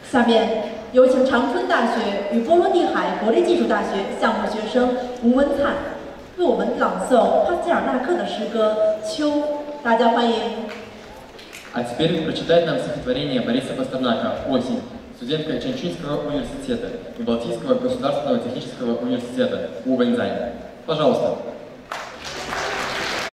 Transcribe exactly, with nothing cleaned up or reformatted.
下面有请长春大学与波罗的海国立技术大学项目学生吴文灿为我们朗诵帕吉尔纳克的诗歌《秋》，大家欢迎。 А теперь прочитает нам стихотворение Бориса Пастернака «Осень», студентка Чанчуньского университета и Балтийского государственного технического университета Увэньцзань. Пожалуйста.